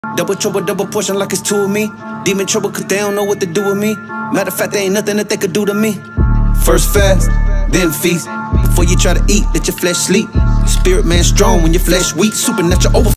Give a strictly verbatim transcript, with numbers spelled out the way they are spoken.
Double trouble, double portion like it's two of me. Demon trouble cause they don't know what to do with me. Matter of fact, there ain't nothing that they could do to me. First fast, then feast. Before you try to eat, let your flesh sleep. Spirit man strong when your flesh weak. Supernatural over.